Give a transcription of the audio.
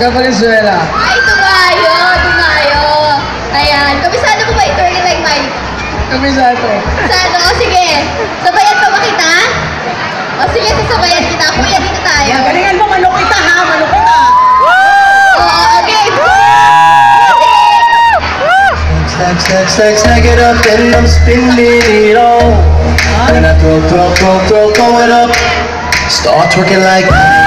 Taga Valenzuela. Ay, tumayo, tumayo. Ayan, kabisado ko ba i-turn it like Mike? Kabisado. Kabisado, o sige. Sabayan pa ba kita? O sige, sasabayan kita. Kuya, dito tayo. Galingan mo, manok kita ha, manok kita. Okay. Stack it up and I'm spinning it all. Then I throw it up. Start twerking like